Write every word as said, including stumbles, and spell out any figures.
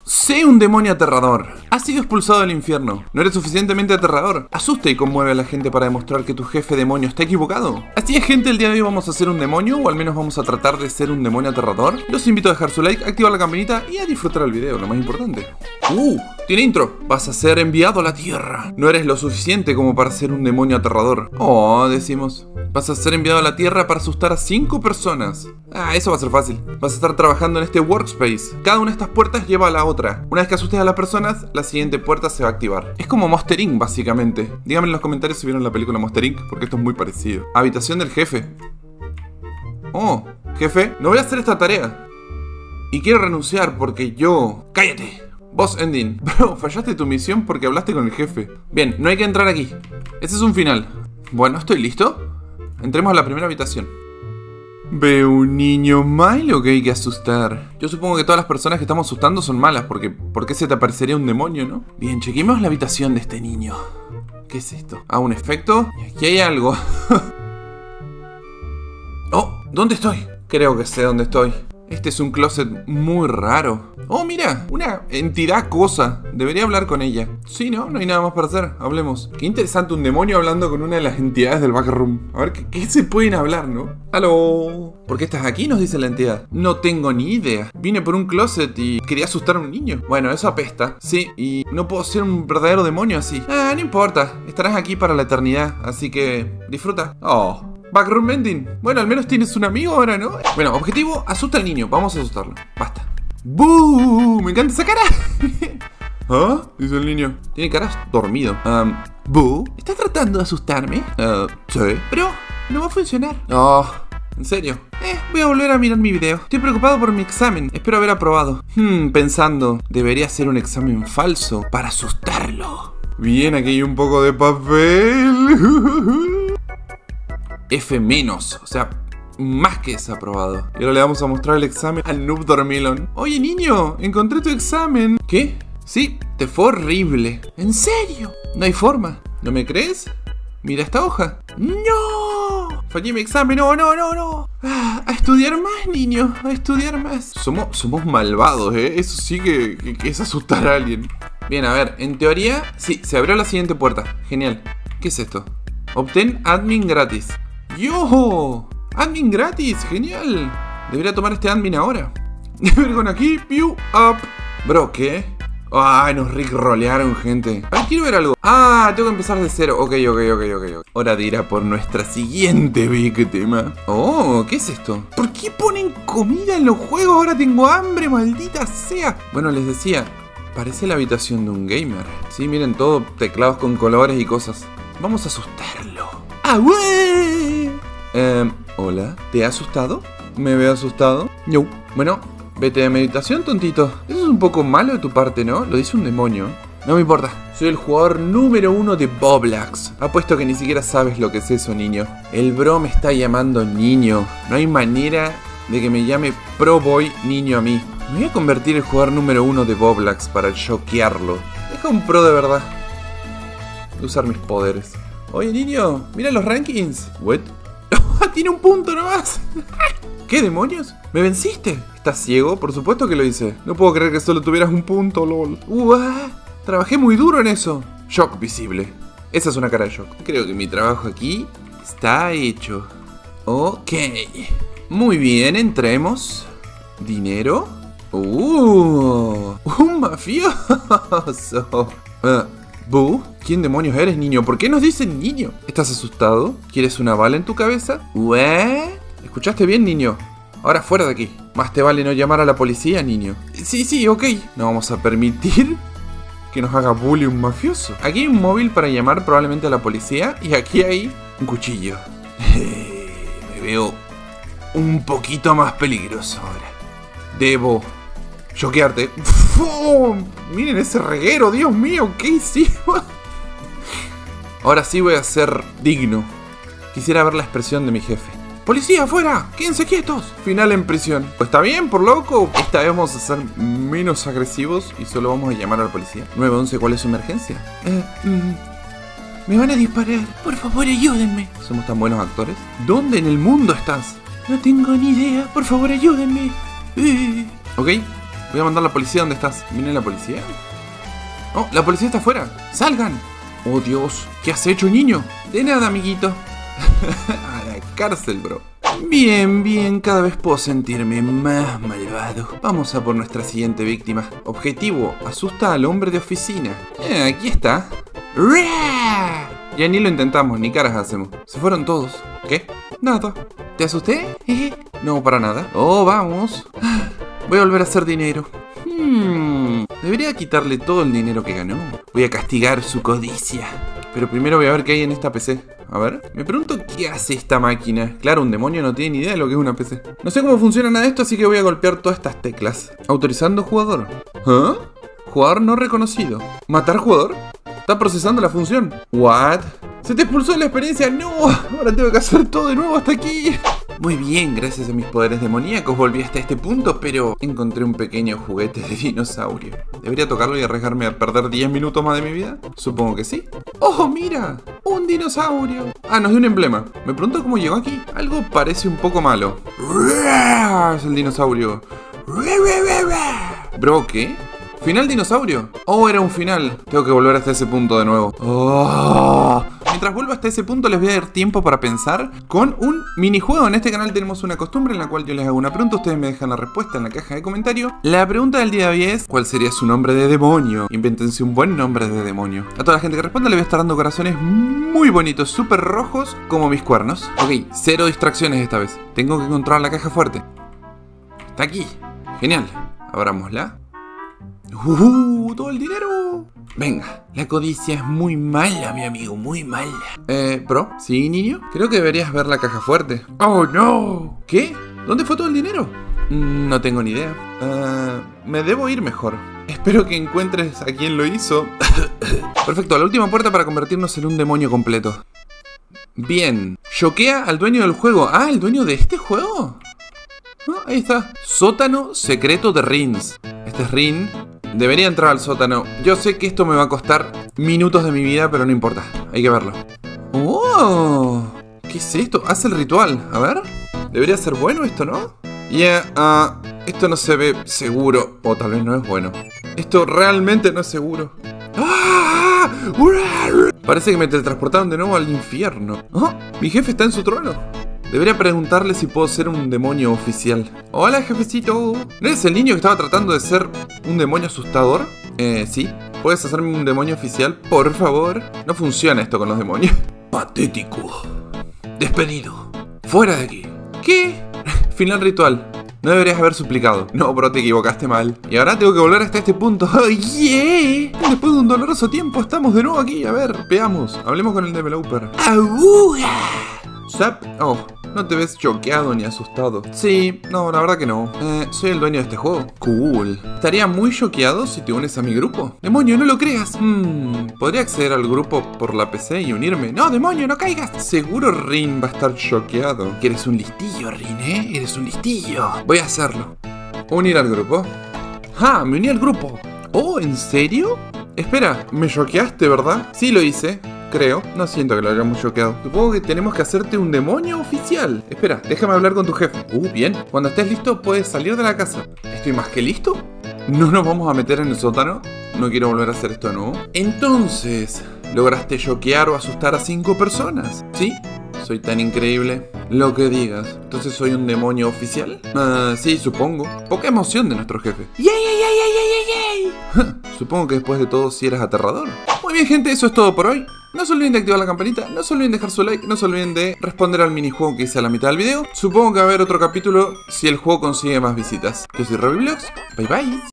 Sé un demonio aterrador. Has sido expulsado del infierno. No eres suficientemente aterrador. Asusta y conmueve a la gente para demostrar que tu jefe demonio está equivocado. Así es, gente, el día de hoy vamos a ser un demonio, o al menos vamos a tratar de ser un demonio aterrador. Los invito a dejar su like, activar la campanita y a disfrutar el video, lo más importante. Uh, tiene intro. Vas a ser enviado a la tierra. No eres lo suficiente como para ser un demonio aterrador. Oh, decimos. Vas a ser enviado a la tierra para asustar a cinco personas. Ah, eso va a ser fácil. Vas a estar trabajando en este workspace. Cada una de estas puertas lleva a la otra. Una vez que asustes a las personas, la siguiente puerta se va a activar. Es como Monster incorporated, básicamente. Díganme en los comentarios si vieron la película Monster incorporated, porque esto es muy parecido. Habitación del jefe. Oh, jefe, no voy a hacer esta tarea. Y quiero renunciar porque yo... ¡Cállate! Boss ending. Bro, fallaste tu misión porque hablaste con el jefe. Bien, no hay que entrar aquí. Este es un final. Bueno, ¿estoy listo? Entremos a la primera habitación. Veo un niño malo que hay que asustar. Yo supongo que todas las personas que estamos asustando son malas, porque ¿por qué se te aparecería un demonio, no? Bien, chequemos la habitación de este niño. ¿Qué es esto? Ah, un efecto. Y aquí hay algo. Oh, ¿dónde estoy? Creo que sé dónde estoy. Este es un closet muy raro. Oh, mira, una entidad cosa. Debería hablar con ella. Sí, ¿no? No hay nada más para hacer. Hablemos. Qué interesante un demonio hablando con una de las entidades del backroom. A ver, ¿qué, qué se pueden hablar, no? ¡Aló! ¿Por qué estás aquí? Nos dice la entidad. No tengo ni idea. Vine por un closet y quería asustar a un niño. Bueno, eso apesta. Sí, y no puedo ser un verdadero demonio así. Ah, no importa. Estarás aquí para la eternidad. Así que disfruta. Oh. Backroom ending. Bueno, al menos tienes un amigo ahora, ¿no? Bueno, objetivo, asusta al niño. Vamos a asustarlo. Basta. ¡Buu! Me encanta esa cara. ¿Ah? Dice el niño. Tiene cara dormido. Um, ¿Boo? ¿Estás tratando de asustarme? Uh, sí. Pero no va a funcionar. Oh, ¿en serio? Eh, voy a volver a mirar mi video. Estoy preocupado por mi examen. Espero haber aprobado. Hmm, pensando, debería hacer un examen falso para asustarlo. Bien, aquí hay un poco de papel. F menos, o sea, más que desaprobado. Y ahora le vamos a mostrar el examen al Noob Dormilon. Oye, niño, encontré tu examen. ¿Qué? Sí, te fue horrible. ¿En serio? No hay forma. ¿No me crees? Mira esta hoja. ¡No! Fallé mi examen. No, no, no, no. Ah, a estudiar más, niño. A estudiar más. Somos, somos malvados, ¿eh? Eso sí que, que, que es asustar a alguien. Bien, a ver, en teoría, sí, se abrió la siguiente puerta. Genial. ¿Qué es esto? Obtén admin gratis. ¡Yo! ¡Admin gratis! ¡Genial! Debería tomar este admin ahora. Deber con aquí, view up. Bro, ¿qué? Ay, nos rickrolearon, gente. Ay, quiero ver algo. Ah, tengo que empezar de cero. Ok, ok, ok, ok, ok. Hora de ir a por nuestra siguiente víctima. Oh, ¿qué es esto? ¿Por qué ponen comida en los juegos? Ahora tengo hambre, maldita sea. Bueno, les decía, parece la habitación de un gamer. Sí, miren, todo teclados con colores y cosas. Vamos a asustarlo. ¡Ah, güey! Eh, hola, ¿te ha asustado? ¿Me veo asustado? No. Bueno, vete de meditación, tontito. Eso es un poco malo de tu parte, ¿no? Lo dice un demonio. No me importa. Soy el jugador número uno de Roblox. Apuesto que ni siquiera sabes lo que es eso, niño. El bro me está llamando niño. No hay manera de que me llame Pro Boy niño a mí. Me voy a convertir en el jugador número uno de Roblox para choquearlo. Deja un pro de verdad. Voy a usar mis poderes. Oye, niño, mira los rankings. ¿What? Tiene un punto nomás. ¿Qué demonios? ¿Me venciste? ¿Estás ciego? Por supuesto que lo hice. No puedo creer que solo tuvieras un punto, lol. Uah, trabajé muy duro en eso. Shock visible. Esa es una cara de shock. Creo que mi trabajo aquí está hecho. Ok. Muy bien, entremos. Dinero. Uh, un mafioso. Uh, ¿Boo? ¿Quién demonios eres, niño? ¿Por qué nos dicen niño? ¿Estás asustado? ¿Quieres una bala en tu cabeza? ¿What? ¿Escuchaste bien, niño? Ahora fuera de aquí. Más te vale no llamar a la policía, niño. Sí, sí, ok. No vamos a permitir que nos haga bullying un mafioso. Aquí hay un móvil para llamar probablemente a la policía. Y aquí hay un cuchillo. Me veo un poquito más peligroso ahora. Debo choquearte. ¡Oh! Miren ese reguero, Dios mío, ¿qué hicimos? Ahora sí voy a ser digno. Quisiera ver la expresión de mi jefe. ¡Policía, afuera! ¡Quédense quietos! Final en prisión. Pues está bien, por loco. Esta vez vamos a ser menos agresivos y solo vamos a llamar a la policía. nueve once, ¿cuál es su emergencia? Eh, mm, me van a disparar. Por favor, ayúdenme. ¿Somos tan buenos actores? ¿Dónde en el mundo estás? No tengo ni idea. Por favor, ayúdenme. Eh. Ok. Voy a mandar a la policía. ¿Dónde estás? ¿Viene la policía? Oh, la policía está afuera. ¡Salgan! Oh, Dios. ¿Qué has hecho, niño? De nada, amiguito. A la cárcel, bro. Bien, bien. Cada vez puedo sentirme más malvado. Vamos a por nuestra siguiente víctima. Objetivo. Asusta al hombre de oficina. Eh, aquí está. ¡Raa! Ya ni lo intentamos, ni caras hacemos. Se fueron todos. ¿Qué? Nada. ¿Te asusté? No, para nada. Oh, vamos. Voy a volver a hacer dinero. Hmm. Debería quitarle todo el dinero que ganó. Voy a castigar su codicia. Pero primero voy a ver qué hay en esta P C. A ver, me pregunto qué hace esta máquina. Claro, un demonio no tiene ni idea de lo que es una P C. No sé cómo funciona nada de esto, así que voy a golpear todas estas teclas. Autorizando jugador. ¿Ah? Jugador no reconocido. ¿Matar jugador? Está procesando la función. ¿What? ¿Se te expulsó de la experiencia? ¡No! Ahora tengo que hacer todo de nuevo hasta aquí. Muy bien, gracias a mis poderes demoníacos volví hasta este punto, pero encontré un pequeño juguete de dinosaurio. ¿Debería tocarlo y arriesgarme a perder diez minutos más de mi vida? Supongo que sí. ¡Oh, mira! ¡Un dinosaurio! Ah, nos dio un emblema. Me pregunto cómo llegó aquí. Algo parece un poco malo. Es el dinosaurio. Bro, ¿qué? ¿Final dinosaurio? Oh, era un final. Tengo que volver hasta ese punto de nuevo. Oh. Mientras vuelvo hasta ese punto les voy a dar tiempo para pensar con un minijuego. En este canal tenemos una costumbre en la cual yo les hago una pregunta. Ustedes me dejan la respuesta en la caja de comentarios. La pregunta del día de hoy es: ¿cuál sería su nombre de demonio? Invéntense un buen nombre de demonio. A toda la gente que responda le voy a estar dando corazones muy bonitos, súper rojos, como mis cuernos. Ok, cero distracciones esta vez. Tengo que encontrar la caja fuerte. Está aquí. Genial. Abrámosla. ¡Uh! ¡Todo el dinero! Venga, la codicia es muy mala, mi amigo, muy mala. Eh, bro, ¿sí, niño? Creo que deberías ver la caja fuerte. ¡Oh, no! ¿Qué? ¿Dónde fue todo el dinero? Mm, no tengo ni idea. Uh, me debo ir mejor. Espero que encuentres a quien lo hizo. Perfecto, la última puerta para convertirnos en un demonio completo. Bien. Choquea al dueño del juego. Ah, ¿el dueño de este juego? Ah, ahí está. Sótano secreto de Rins. Este es Rin. Debería entrar al sótano. Yo sé que esto me va a costar minutos de mi vida, pero no importa. Hay que verlo. ¡Oh! ¿Qué es esto? Hace el ritual. A ver. Debería ser bueno esto, ¿no? Ya, yeah, uh, esto no se ve seguro. O tal vez no es bueno. Esto realmente no es seguro. ¡Ah! Parece que me teletransportaron de nuevo al infierno. Oh, mi jefe está en su trono. Debería preguntarle si puedo ser un demonio oficial. Hola, jefecito. ¿No eres el niño que estaba tratando de ser un demonio asustador? Eh, sí. ¿Puedes hacerme un demonio oficial, por favor? No funciona esto con los demonios. Patético. Despedido. Fuera de aquí. ¿Qué? Final ritual. No deberías haber suplicado. No, bro, te equivocaste mal. Y ahora tengo que volver hasta este punto. ¡Oh, yeah! Después de un doloroso tiempo estamos de nuevo aquí. A ver, veamos. Hablemos con el developer. ¡Abuga! ¿Sap? Oh, no te ves choqueado ni asustado. Sí, no, la verdad que no. Eh, soy el dueño de este juego. Cool. Estaría muy choqueado si te unes a mi grupo. Demonio, no lo creas. Hmm, podría acceder al grupo por la P C y unirme. No, demonio, no caigas. Seguro Rin va a estar choqueado. Que eres un listillo, Rin, ¿eh? Eres un listillo. Voy a hacerlo. Unir al grupo. ¡Ah! Me uní al grupo. Oh, ¿en serio? Espera, me choqueaste, ¿verdad? Sí lo hice. Creo, no siento que lo hayamos choqueado. Supongo que tenemos que hacerte un demonio oficial. Espera, déjame hablar con tu jefe. Uh, bien. Cuando estés listo puedes salir de la casa. ¿Estoy más que listo? ¿No nos vamos a meter en el sótano? No quiero volver a hacer esto de nuevo. Entonces, ¿lograste choquear o asustar a cinco personas? ¿Sí? Soy tan increíble. Lo que digas. ¿Entonces soy un demonio oficial? Uh, sí, supongo. Poca emoción de nuestro jefe. ¡Yay, yay, yay, yay, yay, yay! Supongo que después de todo sí eres aterrador. Muy bien, gente, eso es todo por hoy. No se olviden de activar la campanita, no se olviden de dejar su like, no se olviden de responder al minijuego que hice a la mitad del video. Supongo que va a haber otro capítulo si el juego consigue más visitas. Yo soy Robiblox, bye bye.